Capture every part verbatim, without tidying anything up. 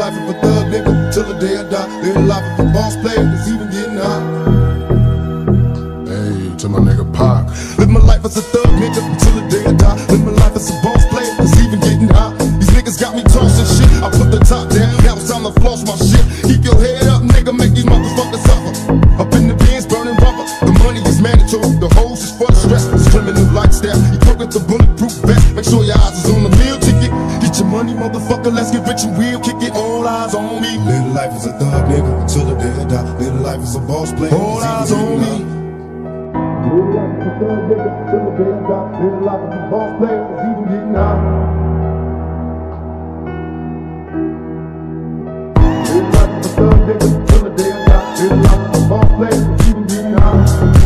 life of a thug nigga till the day I die. Live the life of a boss player that's even getting high. Hey, to my nigga Pac. Live my life as a thug nigga till the day I die. Live my life as a boss player that's even getting high. These niggas got me tossing shit. I put the top down, now it's time to floss my shit. Keep your head up, nigga, make these motherfuckers suffer. Up in the bins, burning rubber. The money is mandatory, the hoes is for the stress. It's criminal lifestyle. You cook with the bulletproof vest. Make sure your eyes is on the meal ticket. Get your money, motherfucker, let's get rich and real. Kick it, all eyes on me. Live life as a thug nigga till the day I die. Live life as a boss player, all eyes on me. Live life as a thug nigga till the day I die. Live life as a boss player, it's even getting high. Live life as a thug nigga till the day I die. Live life as a boss player, it's even getting high.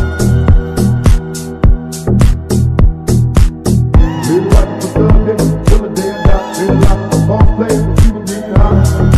Live life as a thug nigga till the day I die. Live life as a boss player, it's even getting high.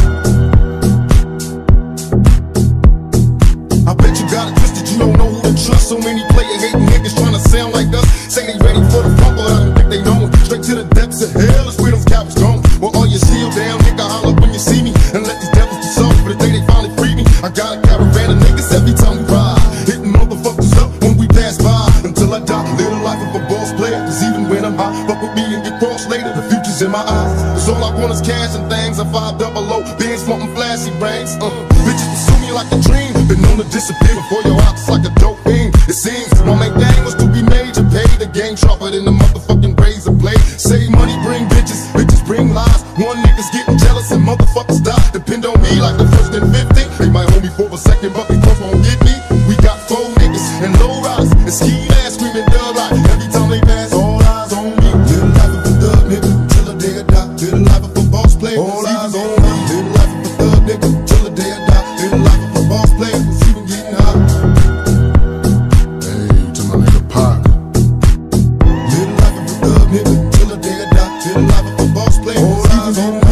I bet you got it twisted, you don't know who to trust. So many player hating niggas trying to sound like us. Say they ready for the front, but I don't think they know it. Straight to the depths of hell is where them cowards gone. Well, all you seal down, nigga, holler when you see me. And let these devils be soft for the day they finally free me. I got a caravan of niggas every time we ride, hitting motherfuckers up when we pass by. Until I die, live the life of a boss player. Cause even when I'm high, fuck with me and get crossed later. The future's in my eyes. Cause all I want is cash and things. I five double O, being smoking flashy rings. Uh, bitches pursue me like a dream. Been known to disappear before your eyes like a dope fiend. It seems my main thing was to be major. Pay the game sharper than the motherfucking razor blade. Save money, bring bitches, bitches bring lies. One nigga's getting jealous and motherfuckers die. Depend on me like the first and fifty. They might hold me for a second, but they first won't get me. We got four niggas and low riders and ski masks screaming thug life. Every time they pass, all eyes on me. Live the life of a thug nigga till the day I die. Live the life of a boss player, all eyes on me. Live the life of a thug nigga till the day I die. Live the life of a boss player, it's even getting high. Hey, to my nigga Pac. Live the life of a thug nigga till the day I die. Live the life of a boss player, all eyes on me.